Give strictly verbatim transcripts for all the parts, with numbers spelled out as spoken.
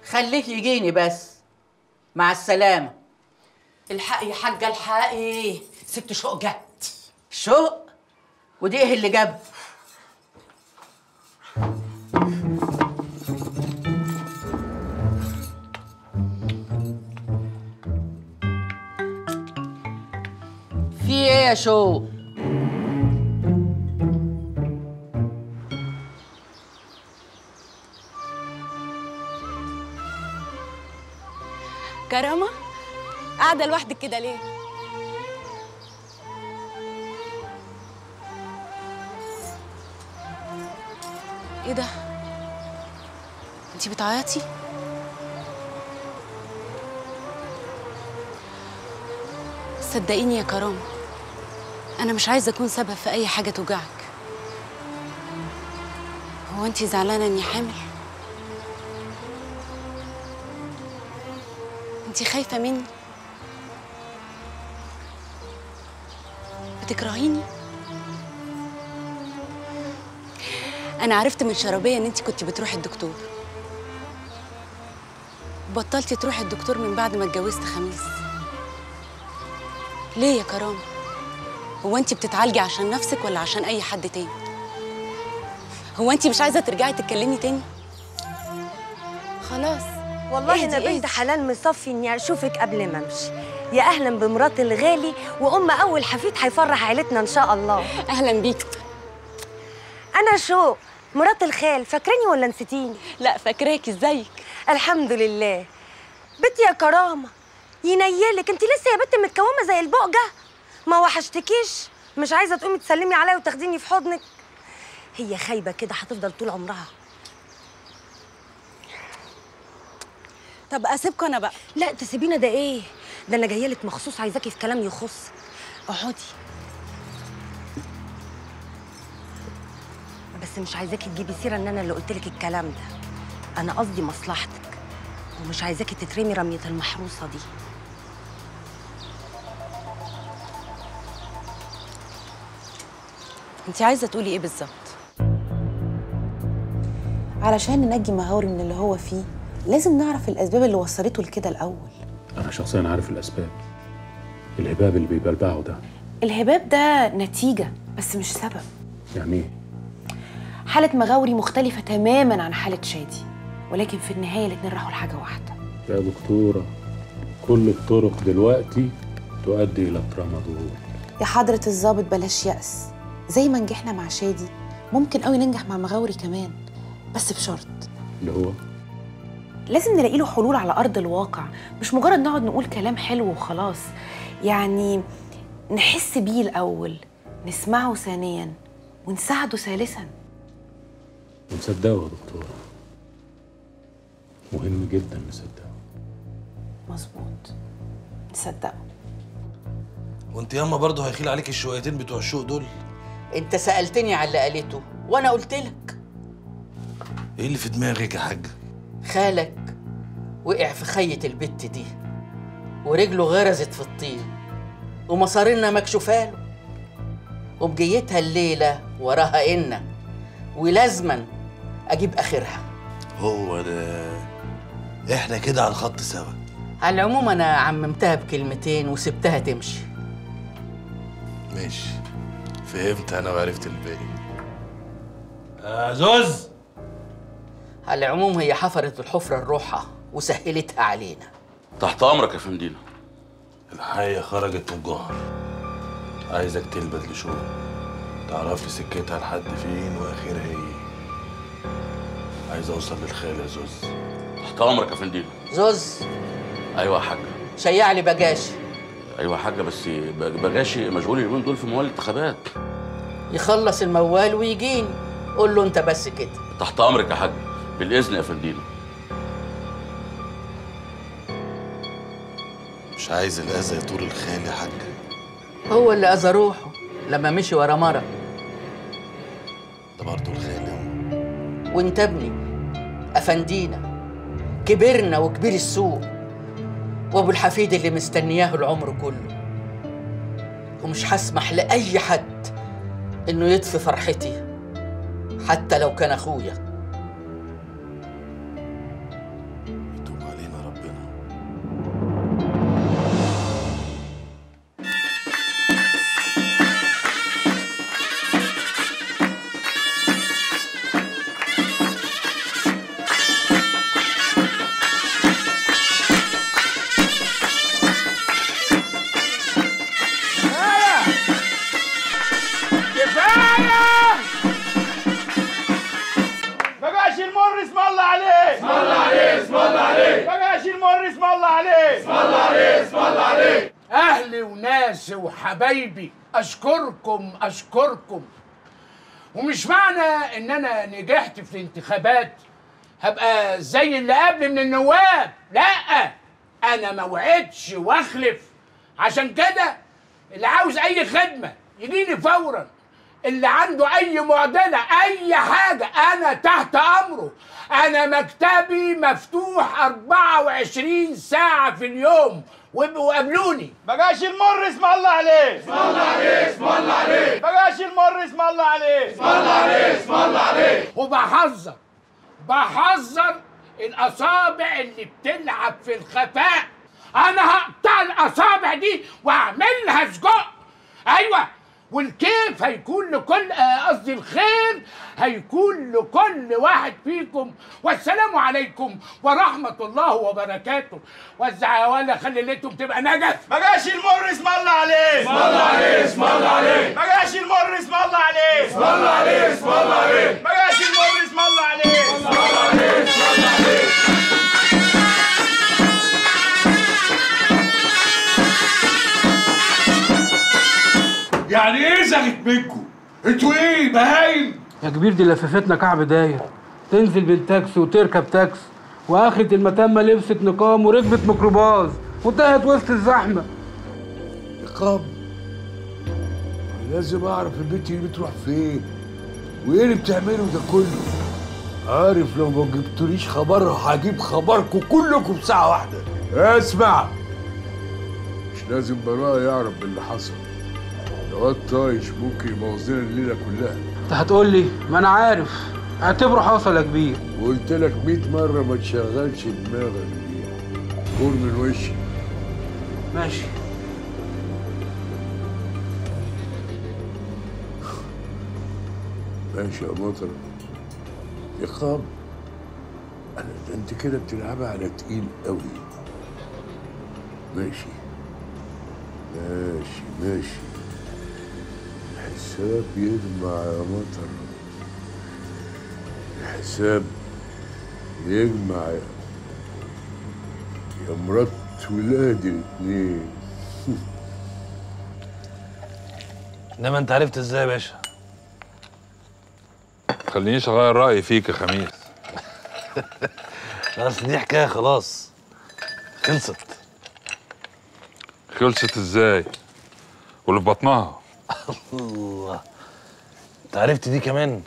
خليه يجيني بس. مع السلامة. الحقي يا حاجة الحقي، ست شوق جت. شوق؟ ودي ايه اللي جاب؟ في ايه يا شوق؟ كرامة، قاعدة لوحدك كده ليه؟ ايه ده؟ انتي بتعيطي؟ صدقيني يا كرامة، أنا مش عايزة أكون سبب في أي حاجة توجعك. هو انتي زعلانة إني حامل؟ انتي خايفة مني؟ بتكرهيني؟ أنا عرفت من شربية إن انتي كنتي بتروحي الدكتور. بطلتي تروحي الدكتور من بعد ما اتجوزت خميس. ليه يا كرامة؟ هو انتي بتتعالجي عشان نفسك ولا عشان أي حد تاني؟ هو انتي مش عايزة ترجعي تتكلمي تاني؟ خلاص. والله انا بنت حلال مصفي اني اشوفك قبل ما امشي. يا اهلا بمرات الغالي وام اول حفيد هيفرح عيلتنا ان شاء الله. اهلا بيك. انا شو مرات الخال، فاكراني ولا نسيتيني؟ لا فاكراكي. ازيك؟ الحمد لله. بنتي يا كرامه ينيلك، انت لسه يا بنت متكومه زي البقجه. ما وحشتكيش؟ مش عايزه تقومي تسلمي عليا وتاخديني في حضنك؟ هي خايبه كده هتفضل طول عمرها. طب اسيبكم انا بقى. لا تسيبينا ده ايه؟ ده انا جايه لك مخصوص عايزاكي في كلام يخص. اقعدي. بس مش عايزاكي تجيبي سيره ان انا اللي قلت لك الكلام ده. انا قصدي مصلحتك ومش عايزاكي تترمي رميه المحروسه دي. انت عايزه تقولي ايه بالظبط؟ علشان ننجي مغاوري من اللي هو فيه لازم نعرف الاسباب اللي وصلته لكده الاول. انا شخصيا عارف الاسباب. الهباب اللي بيبلبعه ده، الهباب ده نتيجه بس مش سبب. يعني ايه؟ حاله مغاوري مختلفه تماما عن حاله شادي، ولكن في النهايه الاتنين راحوا لحاجه واحده. يا دكتوره كل الطرق دلوقتي تؤدي الى الترامادول. يا حضره الضابط بلاش يأس. زي ما نجحنا مع شادي ممكن قوي ننجح مع مغاوري كمان، بس بشرط. اللي هو لازم نلاقي له حلول على ارض الواقع، مش مجرد نقعد نقول كلام حلو وخلاص. يعني نحس بيه الاول، نسمعه ثانيا، ونساعده ثالثا. ونصدقه يا دكتوره. مهم جدا نصدقه. مظبوط، نصدقه. وانت ياما برضه هيخيل عليك الشويتين بتوع الشوق دول. انت سألتني على اللي قالته وانا قلت لك. ايه اللي في دماغك يا حاجه؟ خالك وقع في خية البت دي ورجله غرزت في الطين ومصارنا مكشوفاله، وبجيتها الليلة وراها إنا ولازما أجيب آخرها. هو ده. احنا كده على الخط سوا. على العموم أنا عممتها بكلمتين وسبتها تمشي. ماشي، فهمت أنا وعرفت الباقي. آه زوز. على العموم هي حفرت الحفرة لروحها وسهلتها علينا. تحت أمرك يا فندينا. الحية خرجت من الجوهر. عايزك تلبد لشوق، تعرف لي سكتها لحد فين واخرها ايه. عايز اوصل للخال يا زوز. تحت امرك يا فندينا. زوز. ايوه يا حاجه. شيع لي بجاشي. ايوه يا حاجه، بس بجاشي مشغول اليومين دول في موال الانتخابات. يخلص الموال ويجيني. قول له انت بس كده. تحت امرك يا حاج، بالاذن يا فندينا. مش عايز الاذى يطول الخال يا حاج. هو اللي اذى روحه لما مشي ورا مرة. ده برضه الخال. وانت ابني افندينا، كبرنا وكبير السوق، وابو الحفيد اللي مستنياه العمر كله، ومش هسمح لاي حد انه يطفي فرحتي حتى لو كان اخويا. وحبايبي، اشكركم اشكركم. ومش معنى ان انا نجحت في الانتخابات هبقى زي اللي قبل من النواب، لا، انا ما وعدتش واخلف. عشان كده اللي عاوز اي خدمه يجيني فورا، اللي عنده اي معضله اي حاجه انا تحت امره. انا مكتبي مفتوح أربعة وعشرين ساعه في اليوم، وابقوا قابلوني. ما جاش المر اسم الله عليه، اسم الله عليه، اسم الله عليه. ما جاش المر اسم الله عليه، اسم الله عليه، اسم الله عليه. وبحذر بحذر الاصابع اللي بتلعب في الخفاء. انا هقطع الاصابع دي واعملها سجق. ايوه، والكيف هيكون لكل قصدي الخير هيكون لكل واحد فيكم. والسلام عليكم ورحمه الله وبركاته. وزع يا ولا خلي ليلتكم تبقى نجف. ما جاش المر اسم الله عليه، اسم الله عليه، اسم الله عليه. ما جاش المر اسم الله عليه، اسم الله عليه، اسم الله عليه. ما جاش المر اسم الله عليه، اسم الله عليه، اسم الله عليه. يعني ايه زغت منكم؟ انتوا ايه بهايم؟ يا كبير دي لففتنا كعب داير، تنزل بالتاكسي وتركب تاكسي، واخرة المتمة لبست نقام وركبت ميكروباص وانتهت وسط الزحمة. نقام؟ لازم اعرف البنت دي بتروح فين؟ وايه اللي بتعمله ده كله؟ عارف لو ما جبتوليش خبرها هجيب خبركم كلكم في ساعة واحدة. اسمع، مش لازم براء يعرف باللي حصل. الواد طايش ممكن يبوظ لنا الليله كلها. انت هتقول لي ما انا عارف، اعتبره حصل يا كبير. وقلت لك مية مره ما تشغلش دماغك دي. كور من وشي. ماشي. ماشي يا مطر. يقام ده انت كده بتلعبها على تقيل قوي. ماشي ماشي ماشي. الحساب يجمع يا مطر، الحساب يجمع يا, يا مرات ولادي الاتنين. انما انت عرفت ازاي يا باشا؟ تخلينيش اغير رايي فيك يا خميس. اصل دي حكايه خلاص خلصت. خلصت ازاي؟ واللي في بطنها. الله، انت عرفت دي كمان؟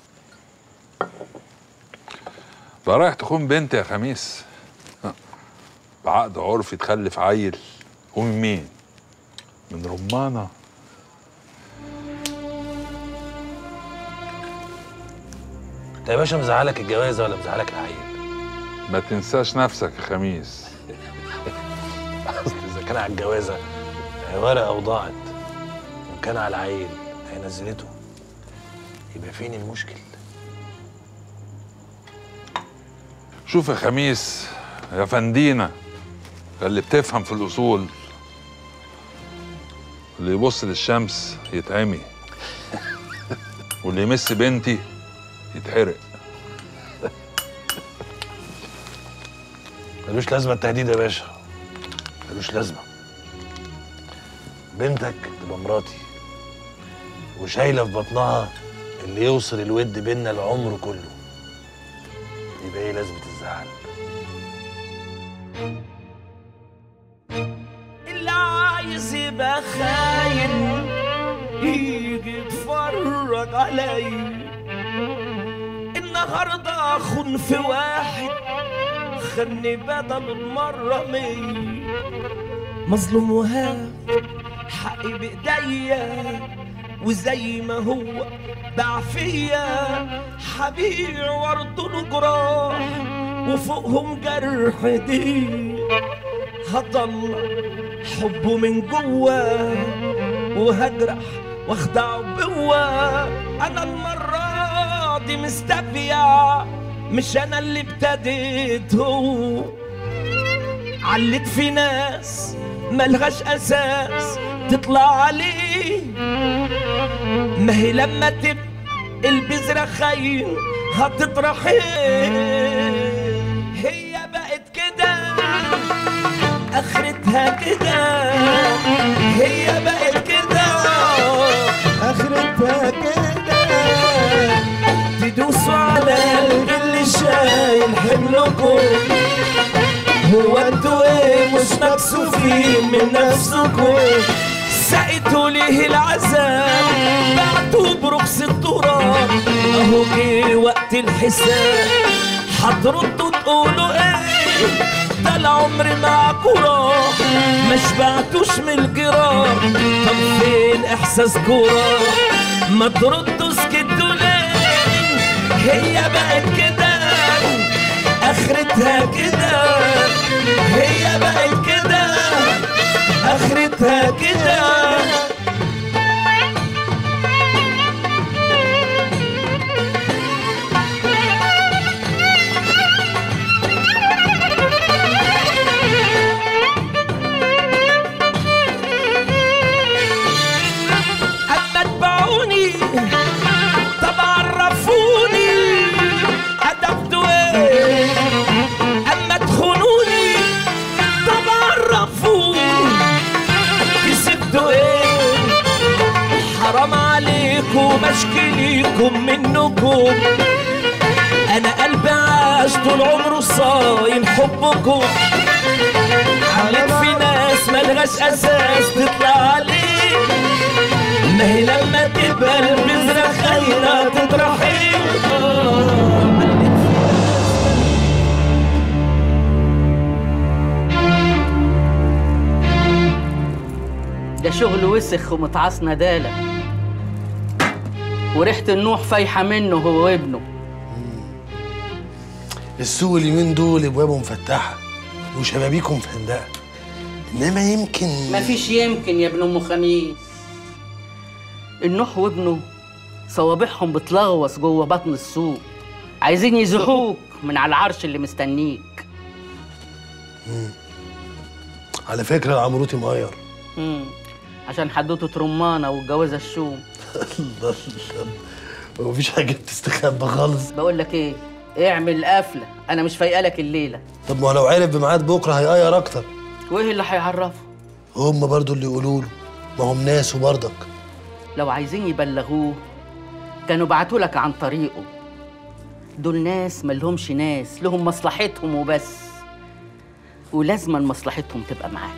بقى رايح تخون بنت يا خميس بعقد عرفي تخلف عيل، ومن مين؟ من رمانه. انت يا باشا مزعلك الجوازه ولا مزعلك العيل؟ ما تنساش نفسك يا خميس. اصل اذا كان على الجوازه ورقه وضاعت، وان كان على العيل هي نزلته، يبقى فين المشكل؟ شوف يا خميس يا فندينا، اللي بتفهم في الاصول، اللي يبص للشمس يتعمي، واللي يمس بنتي يتحرق. ملوش لازمه التهديد يا باشا، ملوش لازمه. بنتك تبقى مراتي وشايله في بطنها اللي يوصل الود بينا العمر كله، يبقى ايه لازمه الزعل؟ اللي عايز يبقى خاين يجي يتفرج عليا. النهارده اخون في واحد خدني بدل المره مية، مظلوم وهاب حقي بايديا، وزي ما هو باع فيا هبيع وارض جراح وفوقهم جرح دي. هطلع حبه من جوا وهجرح واخدعه بقوة. انا المرة دي مستبيع، مش انا اللي ابتديت، هو علت في ناس ملهاش اساس تطلع عليه. ما هي لما تبقى البذرة خاين هتطرح ايه؟ هي بقت كده اخرتها كده، هي بقت منكم. هو انتوا ايه مش مكسوفين من نفسكم؟ سقيتوا ليه العذاب بعتوا برخص التراب؟ اهو جه وقت الحساب هتردوا تقولوا ايه؟ ده العمر معاكوا راح ما شبعتوش من الجراح. طب فين احساسكوا راح؟ ما تردوا سكتوا ليه؟ هي بقت كده اخرتها كده، هي بقت كده اخرتها كده. اما اتبعوني طب عرفوني هدفتوا ايه؟ اما تخونوني طب عرفوني كسبتوا ايه؟ حرام عليكم اشكي ليكم منكم. انا قلبي عاش طول عمره صايم حبكم. عليك في ناس ملهاش اساس تطلع عليه، ما هي لما تبقى البذرة خاينة تطرحي. ده شغل وسخ ومتعاص ندالة، وريحة النوح فايحة منه هو وابنه. السوق اليومين دول ابوابه مفتحة وشبابيكم مفندقة، انما يمكن مفيش يمكن يا ابن ام خميس. النوح وابنه صوابعهم بتلغوص جوه بطن السوق، عايزين يزحوك من على العرش اللي مستنيك. مم. على فكرة العمروتي مغير. امم عشان حدوته رمانة والجوازة الشوم. الله الله، ومفيش حاجة بتستخبى خالص. بقول لك ايه، اعمل قفلة، أنا مش فايقالك الليلة. طب ما هو لو عرف بميعاد بكرة هيغير أكتر. وإيه اللي هيعرفه؟ هم برضو اللي يقولوا له، ما هم ناس وبرضك. لو عايزين يبلغوه كانوا بعتوا لك عن طريقه. دول ناس ملهمش ناس، لهم مصلحتهم وبس، ولازما مصلحتهم تبقى معاك.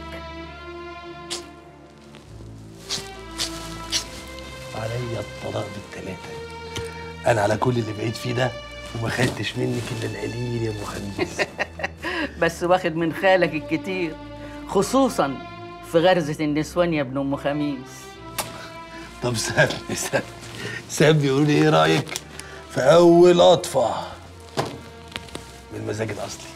عليا الطلاق بالتلاتة. أنا على كل اللي بقيت فيه ده وما خدتش منك إلا القليل يا أم خميس. بس واخد من خالك الكتير، خصوصا في غرزة النسوان يا ابن أم خميس. طب سابني سابني سابني يقولوا لي إيه رأيك في أول قطفة من المزاج الأصلي؟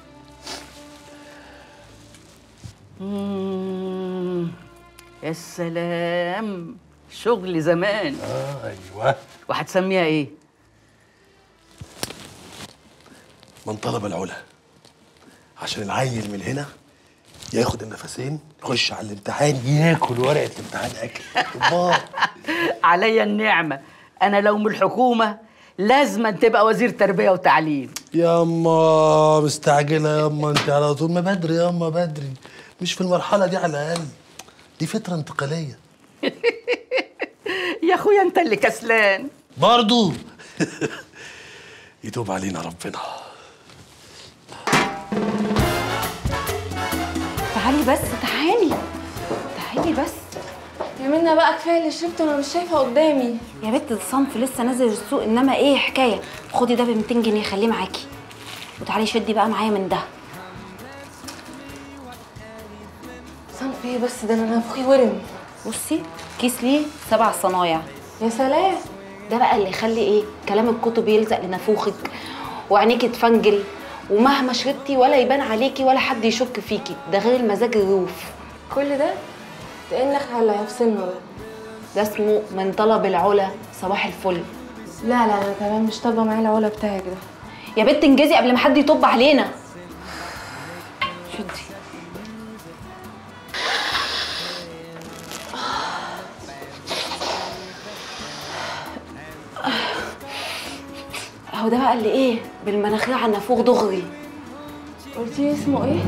مم. يا سلام، شغل زمان. اه ايوه. وهتسميها ايه؟ من طلب العلا، عشان العيل من هنا ياخد النفسين يخش على الامتحان ياكل ورقه الامتحان اكل. عليا النعمه، انا لو من الحكومه لازم تبقى وزير تربيه وتعليم. ياما مستعجله ياما انت على طول. ما بدري ياما بدري، مش في المرحله دي على الاقل، دي فتره انتقاليه. يا اخويا انت اللي كسلان برضو. يتوب علينا ربنا. تعالي بس، تعالي تعالي بس يا منى بقى، كفايه اللي شربته وانا مش شايفه قدامي. يا بنت الصنف لسه نازل السوق، انما ايه حكايه. خدي ده ب ميتين جنيه خليه معاكي، وتعالي شدي بقى معايا من ده. صنف ايه بس ده، انا نفخي ورم. بصي كيس ليه سبع صنايع. يا سلام، ده بقى اللي يخلي ايه كلام الكتب يلزق لنافوخك وعينيكي تفنجل، ومهما شربتي ولا يبان عليكي ولا حد يشك فيكي. ده غير المزاج الروف. كل ده كأنك على هيفصلنا ده. ده اسمه من طلب العلا. صباح الفل. لا لا انا تمام، مش طالبه معايا العلا بتاعك ده. يا بنت انجزي قبل ما حد يطب علينا. شدي. اهو ده بقى اللي ايه بالمناخير على النافوخ دغري. قلتي اسمه ايه؟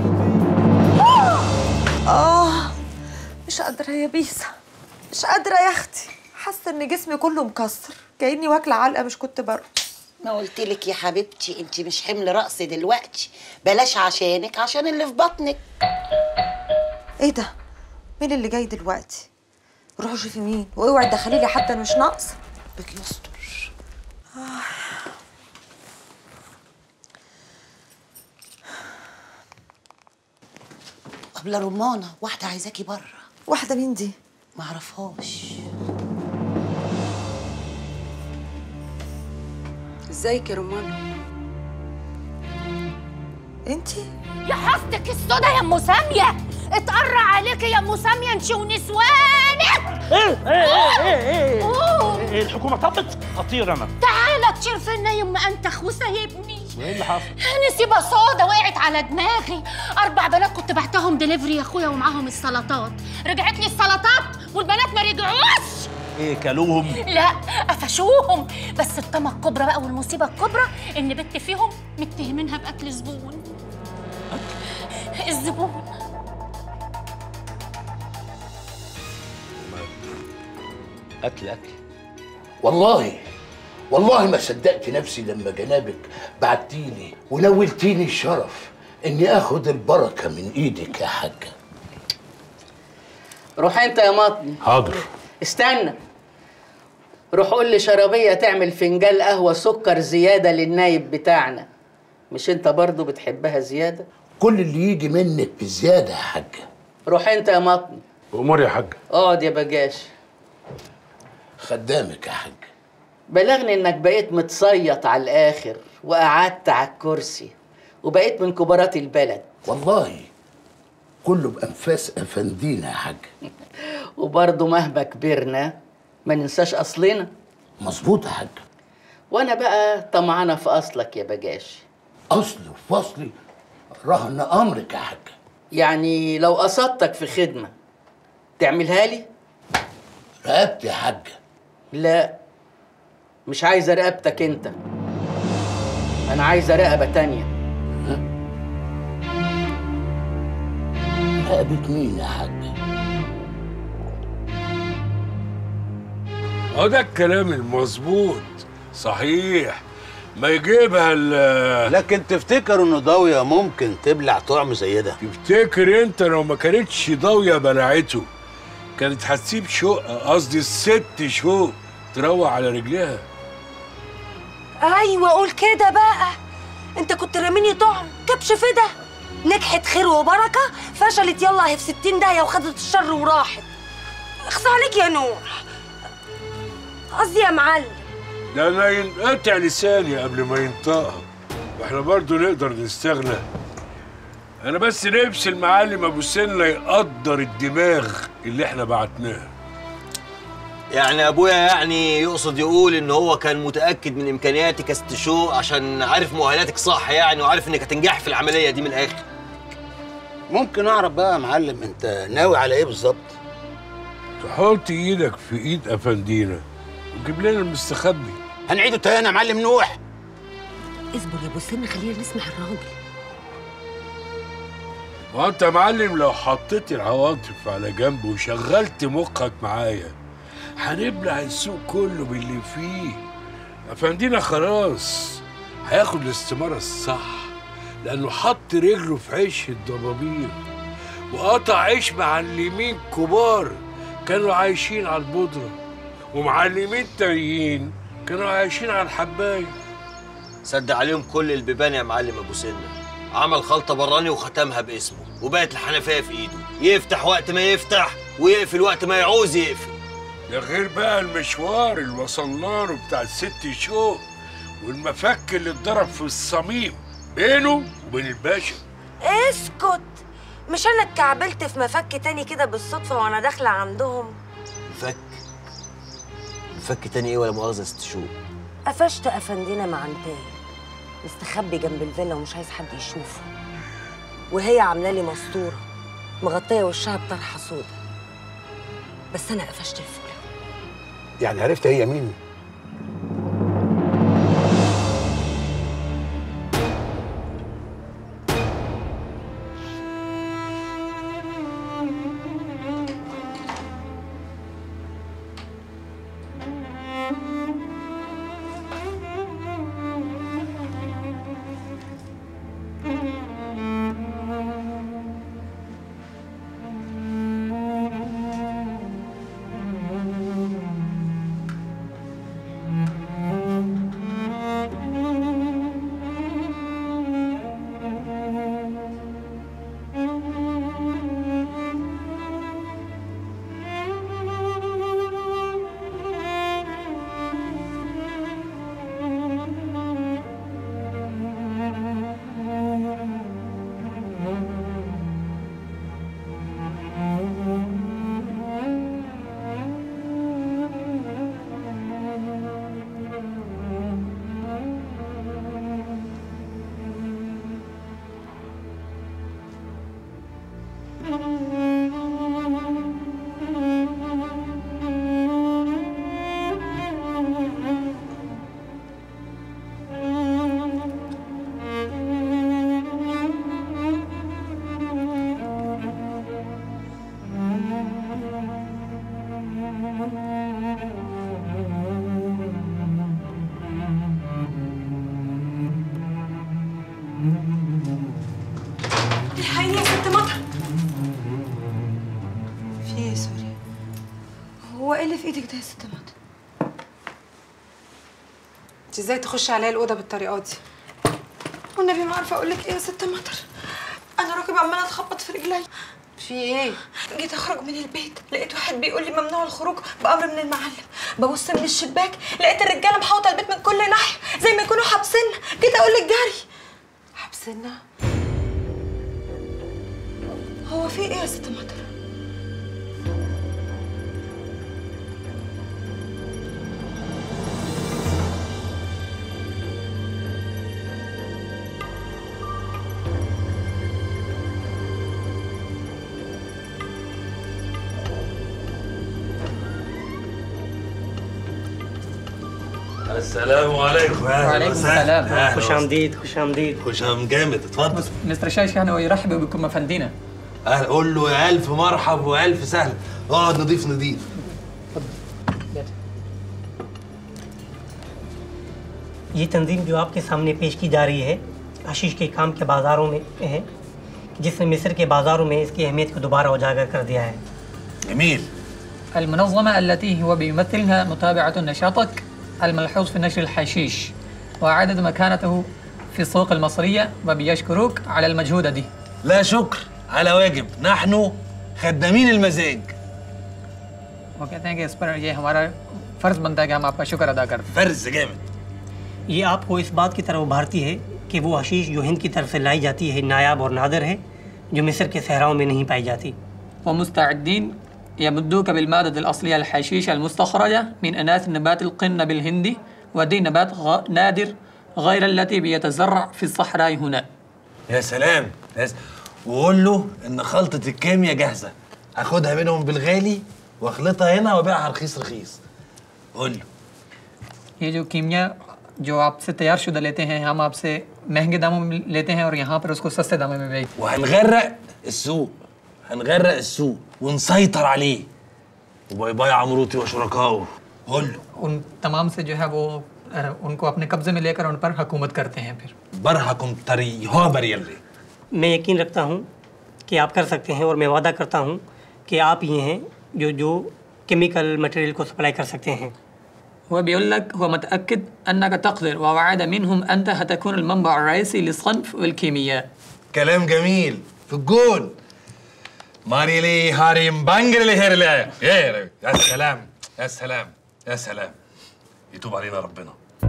اه مش قادره يا بيسا، مش قادره يا اختي. حاسه ان جسمي كله مكسر، كاني واكله علقه مش كنت برد. ما قلتلك يا حبيبتي انت مش حمل رأس دلوقتي، بلاش عشانك عشان اللي في بطنك. ايه ده؟ مين اللي جاي دلوقتي؟ روحوا شوفي مين، واوعي تدخلي لي حتى انا مش ناقصه. بك يستر. آه. قبل رمانه واحده عايزاكي بره. واحده مين دي؟ معرفهاش. ازيك يا رمانة؟ انتي؟ يا حظك السودا يا ام ساميه، اتقرع عليكي يا ام ساميه انت ونسوانك. ايه ايه ايه ايه أوه. ايه الحكومه طبت اطير انا. تعالى تشير فينا يما انتخ وسايبني. وايه اللي حصل؟ نسيبه سودا وقعت على دماغي، اربع بنات كنت بعتهم دليفري يا اخويا ومعاهم السلطات، رجعت لي السلطات والبنات ما رجعوش. ايه كلوهم؟ لا قفشوهم، بس الطمع الكبرى بقى والمصيبه الكبرى ان بنت فيهم متهمينها بقتل زبون. الزبون قتل قتل والله والله ما صدقت نفسي لما جنابك بعتيني ونولتيني الشرف اني اخد البركه من ايدك يا حاجه. روح انت يا مطني. حاضر. استنى، روح قول لي شرابيه تعمل فنجان قهوه سكر زياده للنايب بتاعنا. مش انت برضو بتحبها زياده؟ كل اللي يجي منك بزياده يا حاجه. روح انت يا مطني. امور يا حاج. اقعد يا بجاش. خدامك يا حاج. بلغني انك بقيت متصيط على الاخر وقعدت على الكرسي وبقيت من كبارات البلد. والله كله بانفاس افندينا يا حاج. وبرضه مهما كبرنا ما ننساش اصلنا. مظبوط يا حاج. وانا بقى طمعانه في اصلك يا بجاش. اصلي وفصلي رهن امرك يا حاج. يعني لو قصدتك في خدمه تعملها لي؟ رقبتي يا حاج. لا مش عايزه رقبتك انت، انا عايزه رقبه تانية. رقبة مين يا حاج؟ اه ده الكلام المظبوط صحيح، ما يجيبها ال لكن تفتكر ان ضاويه ممكن تبلع طعم زي ده؟ تفتكر انت لو ما كانتش ضاويه بلعته كانت هتسيب شقه، قصدي الست شوق تروح على رجليها؟ ايوه قول كده بقى. انت كنت راميني طعم كبش فدا، نجحت خير وبركه، فشلت يلا هي في ستين داهيه وخدت الشر وراحت. اخص عليك يا نور، قصدي يا معلم. ده انا ينقطع لساني قبل ما ينطقها، واحنا برضو نقدر نستغنى. انا بس نفسي المعلم ابو سنه يقدر الدماغ اللي احنا بعتناها. يعني ابويا يعني يقصد يقول ان هو كان متاكد من امكانياتك يا ست شو عشان عارف مؤهلاتك صح يعني، وعارف انك هتنجح في العمليه دي من الاخر. ممكن اعرف بقى يا معلم انت ناوي على ايه بالظبط؟ تحط ايدك في ايد افندينا وجيب لنا المستخبي. هنعيده تاني يا معلم نوح؟ اصبر يا ابو سن خلينا نسمع الراجل. وانت يا معلم لو حطيت العواطف على جنب وشغلت مخك معايا هنبلع السوق كله باللي فيه. افندينا خلاص هياخد الاستمارة الصح لانه حط رجله في عيش الضبابير وقطع عيش معلمين كبار كانوا عايشين على البودرة، ومعلمين تانيين كانوا عايشين على الحباية. سد عليهم كل البيبان يا معلم ابو سنه، عمل خلطه براني وختمها باسمه وبقت الحنفيه في ايده، يفتح وقت ما يفتح ويقفل وقت ما يعوز يقفل. ده غير بقى المشوار اللي وصلنا له بتاع الست شوق والمفك اللي اتضرب في الصميم بينه وبين الباشا. اسكت، مش انا اتكعبلت في مفك تاني كده بالصدفه وانا داخله عندهم؟ مفك؟ مفك تاني ايه ولا مؤاخذه يا ست شوق؟ قفشت افندينا مع انتاي مستخبي جنب الفيلا ومش عايز حد يشوفه، وهي عامله لي مستوره مغطيه وشها بطرحه سودا، بس انا قفشت الفوله. يعني عرفت هي مين؟ الحقيني يا ست مطر. في ايه؟ سوري. هو ايه اللي في ايدك ده يا ست مطر؟ انت ازاي تخشي عليا الاوضه بالطريقه دي؟ والنبي ما عارفه اقول لك ايه يا ست مطر. انا راكب عماله اتخبط في رجلي. في ايه؟ جيت اخرج من البيت لقيت واحد بيقول لي ممنوع الخروج بامر من المعلم. ببص من الشباك لقيت الرجاله محوطه البيت من كل ناحيه زي ما يكونوا حابسيننا. جيت اقول لك جري. حابسيننا؟ هو في ايه يا ست مطر؟ السلام عليكم. وعليكم السلام. خوش آمديد خوش آمديد. خوش آمد جامد. اتفضل. مستر شايش هنا ويرحب بكم افندينا. اهلا. قول له يا الف مرحب والف سهلا. اقعد نضيف نضيف. ये तंजीम जो आपके सामने पेश की जा रही है आशीष के काम के बाजारों में है जिसने मिस्र के बाजारों में इसकी अहमियत को दोबारा उजागर कर दिया है. جميل. المنظمة التي هو بيمثلها متابعة نشاطك الملحوظ في نشر الحشيش وإعادة مكانته في السوق المصرية وبيشكروك على المجهود دي. لا شكر على واجب. نحن خدامين المزاج. वो कहते हैं कि इस पर ये हमारा फर्ज बनता है कि हम आपका शुक्र अदा करते हैं. फर्ज جامد. ये आपको इस बात की तरफ उभारती है कि वो हशीश जो हिंद की तरफ से लाई जाती है नायाब और नादर है जो मिस्र के सहराओं में नहीं पाई जाती. ومستعدين يمدوك بالمادة الأصلية الحشيش المستخرجة من إناث نبات القنب الهندي ودي نبات غ... نادر غير التي بيتزرع في الصحراء هنا. يا سلام. يا س... وقول له إن خلطة الكيمياء جاهزة. هاخدها منهم بالغالي واخلطها هنا وابيعها رخيص رخيص. قول له. ये जो कीमिया जो आपसे तैयार शुदा लेते हैं हम आपसे महंगे दामों में लेते हैं और यहाँ पर उसको सस्ते दामों में बेचते हैं. وهنغرق السوق. هنغرق السوق ونسيطر عليه. وباي باي عمروتي وشركائه. قول له. उन तमाम से जो है वो उनको अपने कब्जे में लेकर उन पर हुकूमत करते हैं फिर. برهكم طري هو بريلي. मैं यकीन रखता हूँ कि आप कर सकते हैं और मैं वादा करता हूँ कि आप ये हैं जो जो केमिकल मटेरियल को सप्लाई कर सकते हैं. هو بيقول لك هو متأكد أنك تقدر ووعد منهم أنت هتكون المنبع الرئيسي للصنف والكيمياء. كلام جميل في الجون. ماريلي هاريم بانجرلي هيرلي. يا سلام يا سلام يا سلام. يتوب علينا ربنا.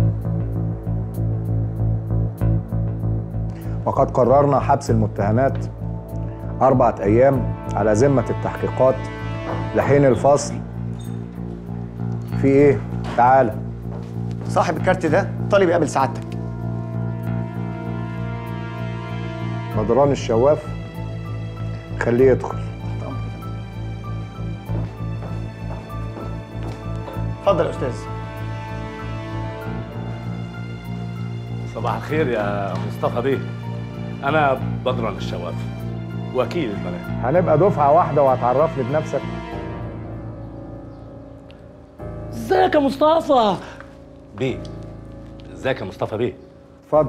وقد قررنا حبس المتهمات أربعة أيام على ذمة التحقيقات لحين الفصل. في إيه؟ تعالى. صاحب الكارت ده طالب يقابل سعادتك. مدران الشواف خليه يدخل. اتفضل يا أستاذ. صباح الخير يا مصطفى بيه. أنا بدران الشواف وكيل البنات. هنبقى دفعة واحدة وهتعرفني بنفسك. ازيك يا مصطفى بيه؟ ازيك يا مصطفى بيه؟ اتفضل.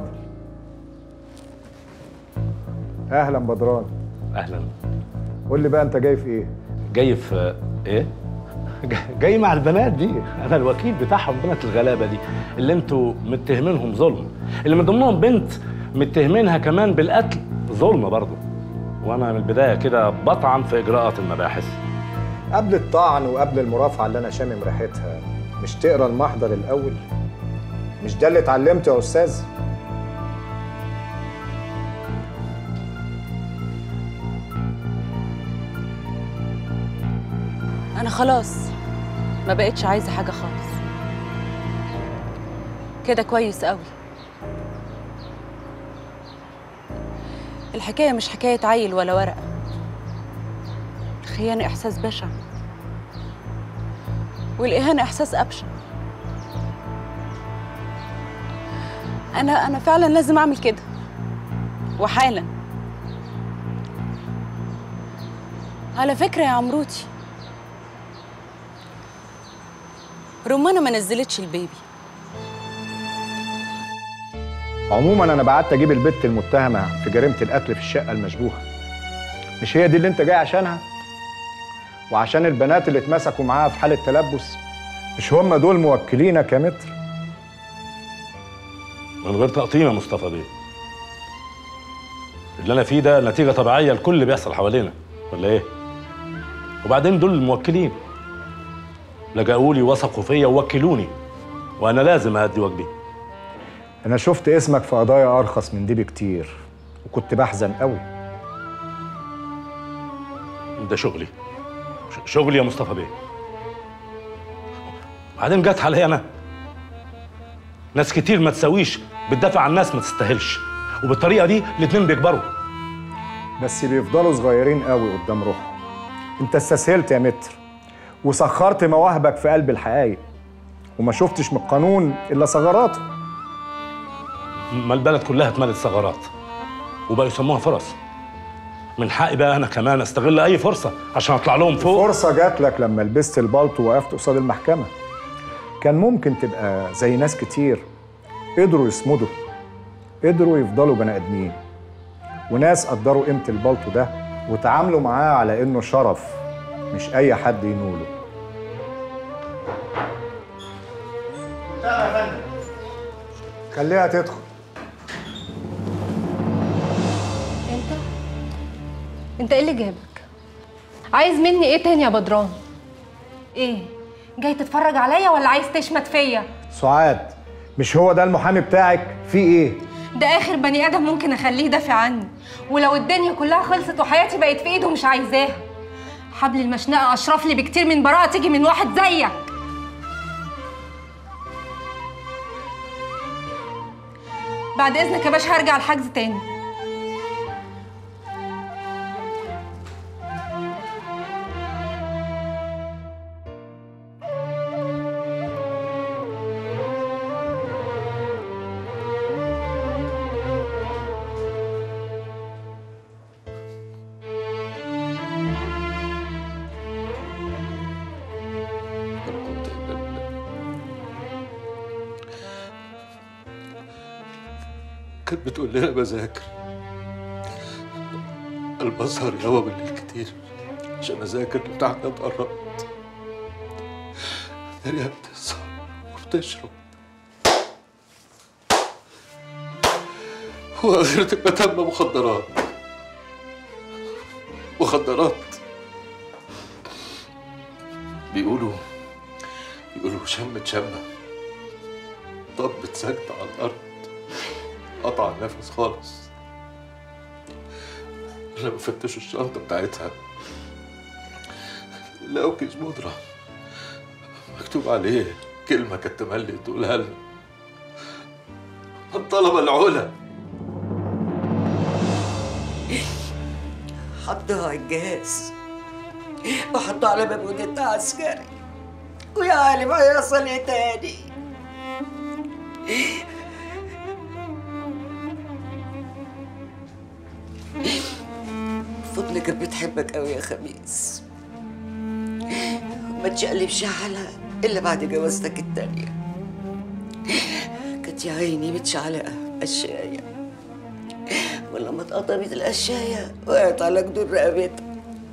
اهلا بدران. اهلا. قول لي بقى انت جاي في ايه؟ جاي في ايه؟ جاي مع البنات دي. انا الوكيل بتاعهم بنات الغلابه دي اللي انتوا متهمينهم ظلم، اللي من ضمنهم بنت متهمينها كمان بالقتل ظلم برضه. وانا من البدايه كده بطعن في اجراءات المباحث. قبل الطعن وقبل المرافعه اللي انا شامم ريحتها مش تقرا المحضر الاول؟ مش ده اللي اتعلمته يا استاذ؟ انا خلاص ما بقتش عايزه حاجه خالص. كده كويس قوي. الحكايه مش حكايه عيل ولا ورقه، الخيانة إحساس بشع، والإهانة إحساس أبشع. أنا أنا فعلا لازم أعمل كده وحالا. على فكرة يا عمروتي، رمانة ما نزلتش البيبي. عموما انا بعت اجيب البت المتهمه في جريمه القتل في الشقه المشبوهه. مش هي دي اللي انت جاي عشانها؟ وعشان البنات اللي اتمسكوا معاها في حاله تلبس؟ مش هم دول موكلينك يا متر؟ من غير تقطيم يا مصطفى بيه. اللي انا فيه ده نتيجه طبيعيه لكل اللي بيحصل حوالينا، ولا ايه؟ وبعدين دول الموكلين لجأوا لي وثقوا فيا ووكلوني، وانا لازم أدي واجبي. انا شفت اسمك في قضايا ارخص من دي بكتير وكنت بحزن قوي. ده شغلي شغلي يا مصطفى بيه. بعدين جت عليا انا. ناس كتير ما تساويش بتدافع عن ناس ما تستاهلش، وبالطريقه دي الاتنين بيكبروا. بس بيفضلوا صغيرين قوي قدام روحهم. انت استسهلت يا متر وسخرت مواهبك في قلب الحقايق، وما شفتش من القانون الا ثغراته. ما البلد كلها اتملت ثغرات وبقوا يسموها فرص. من حقي بقى انا كمان استغل اي فرصه عشان اطلع لهم فوق. فرصه جات لك لما لبست البلطو ووقفت قصاد المحكمه. كان ممكن تبقى زي ناس كتير قدروا يصمدوا، قدروا يفضلوا بني ادمين، وناس قدروا قيمه البلطو ده وتعاملوا معاه على انه شرف مش اي حد ينوله. يا فندم خليها تدخل. انت انت ايه اللي جابك؟ عايز مني ايه تاني يا بدران؟ ايه جاي تتفرج عليا ولا عايز تشمت فيا؟ سعاد، مش هو ده المحامي بتاعك؟ في ايه؟ ده اخر بني ادم ممكن اخليه يدافع عني، ولو الدنيا كلها خلصت وحياتي بقت في ايده مش عايزاها. حبل المشنقه اشرف لي بكتير من براءه تيجي من واحد زيك. بعد اذنك يا باشا هرجع الحجز تاني. كانت بتقول لي انا بذاكر. انا بسهر يابا بالليل كتير عشان اذاكر الامتحانات قربت. هي بتسهر وبتشرب واخرة المتمة مخدرات مخدرات. بيقولوا بيقولوا شمت شمة طبت ساكتة على الأرض، قطع النفس خالص. لما بفتشوا الشنطة بتاعتها لقوا كيس بودرة مكتوب عليه كلمة كانت تملي تقولها لنا: من طلب العلا. حطوها على الجهاز وحطوها على باب وديتها عسكري، ويا عالم هيحصل ايه تاني. فضل كانت بتحبك قوي يا خميس، ما تشقلبش على الا بعد جوازتك التانية. كانت يا عيني متشعلقة قشاية، ولما اتقطمت القشاية وقعت على جدور رقبتها.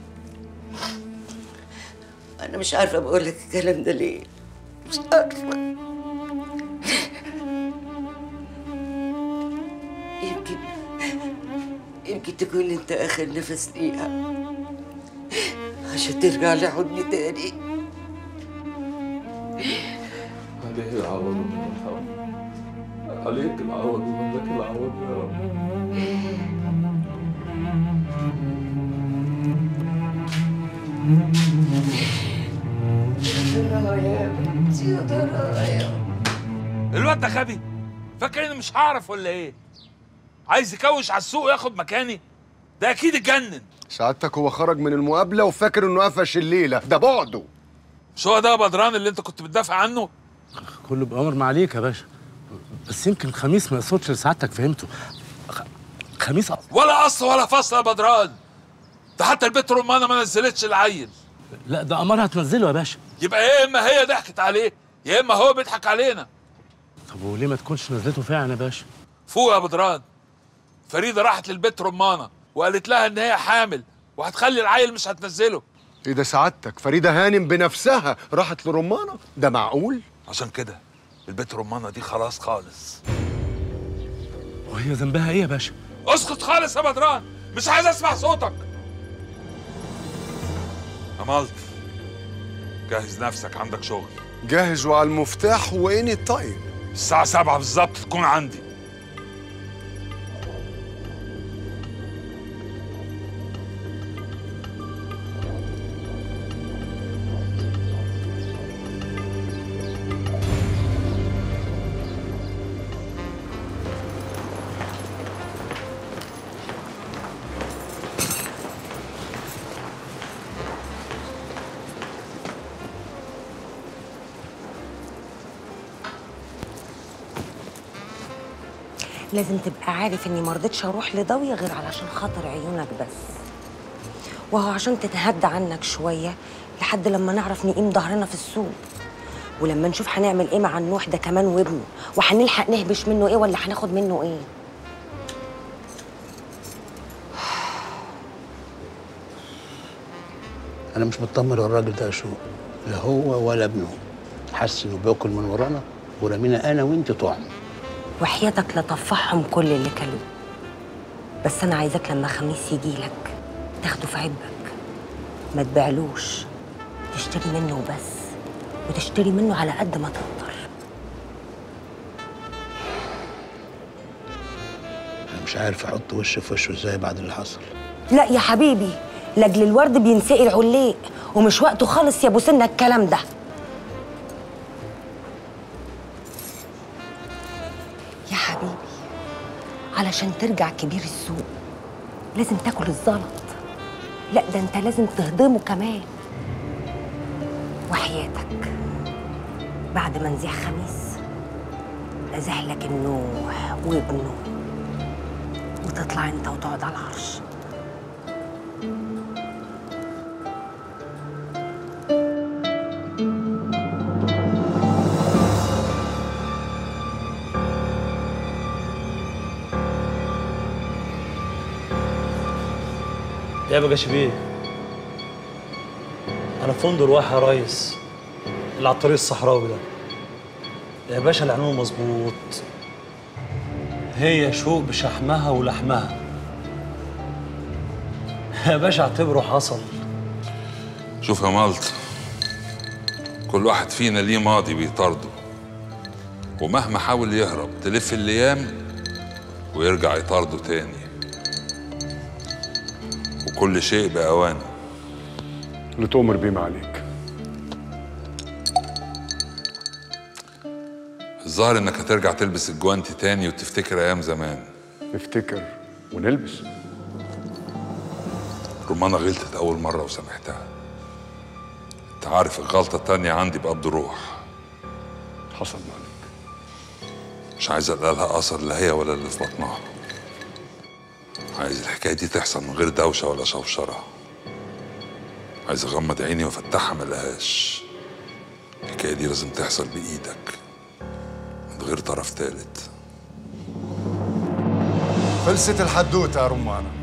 أنا مش عارفة بقول لك الكلام ده ليه، مش عارفة. يمكن يمكن تكون أنت آخر نفس ليها عشان ترجع لحضني تاني. عليه العوض ومنك العوض، عليك العوض ومنك العوض يا رب. الواد ده غبي، فاكر اني مش هعرف ولا ايه؟ عايز يكوش على السوق وياخد مكاني؟ ده اكيد اتجنن. سعادتك هو خرج من المقابله وفاكر انه قفش الليله، ده بعده. مش هو ده بدران اللي انت كنت بتدافع عنه؟ كله بأمر ما عليك يا باشا، بس يمكن خميس ما يقصدش اللي سعادتك فهمته. خميس أصلا. ولا قص ولا فصل يا بدران، ده حتى البت رمانه ما نزلتش العيل. لا ده أمرها تنزله يا باشا. يبقى يا اما هي ضحكت عليه يا اما هو بيضحك علينا. طب وليه ما تكونش نزلته فعلا يا باشا؟ فوق يا بدران، فريده راحت للبت رمانه وقالت لها ان هي حامل وهتخلي العيل مش هتنزله. ايه ده سعادتك؟ فريده هانم بنفسها راحت لرمانه؟ ده معقول؟ عشان كده البت رمانه دي خلاص خالص. وهي ذنبها ايه يا باشا؟ اسكت خالص يا بدران، مش عايز اسمع صوتك. عملت جهز نفسك، عندك شغل. جاهز وعلى المفتاح واني طيب. الساعة سبعة بالظبط تكون عندي. لازم تبقى عارف اني ما رضيتش اروح لضوي غير علشان خاطر عيونك بس، وهو عشان تتهدى عنك شويه لحد لما نعرف نقيم ظهرنا في السوق، ولما نشوف هنعمل ايه مع النوح ده كمان وابنه، وهنلحق نهبش منه ايه ولا هناخد منه ايه. انا مش مطمن الراجل ده يا شوق، لا هو ولا ابنه. حاسس انه بياكل من ورانا ورمينا انا وانت طعم. وحياتك لطفحهم كل اللي كلوه، بس انا عايزاك لما خميس يجي لك تاخده في عبك، ما تبيعلوش، تشتري منه وبس، وتشتري منه على قد ما تقدر. انا مش عارف احط وش في وشه ازاي بعد اللي حصل. لا يا حبيبي، لاجل الورد بينسقي العليق، ومش وقته خالص يا ابو سنه الكلام ده. يا حبيبي علشان ترجع كبير السوق لازم تاكل الزلط، لا ده انت لازم تهضمه كمان. وحياتك بعد ما نزيح خميس ازح لك النوح وابنه وتطلع انت وتقعد على العرش. يا باشا بيه، انا في فندق الواحة يا ريس اللي على الطريق الصحراوي ده. يا باشا العنوان مظبوط، هي شوق بشحمها ولحمها. يا باشا اعتبره حصل. شوف يا مالت، كل واحد فينا ليه ماضي بيطارده، ومهما حاول يهرب تلف الايام ويرجع يطارده تاني، وكل شيء بأوانه. اللي تؤمر بيه ما عليك. الظاهر انك هترجع تلبس الجوانتي تاني وتفتكر ايام زمان. نفتكر ونلبس. رمانة غلطت اول مرة وسامحتها. انت عارف الغلطة التانية عندي بقبض روح. حصل معلك. مش عايز القى لها اثر لا هي ولا اللي في بطنها. عايز الحكاية دي تحصل من غير دوشة ولا شوشرة. عايز اغمض عيني وافتحها ملهاش. الحكاية دي لازم تحصل بإيدك من غير طرف تالت. خلصت الحدوتة يا رمانة.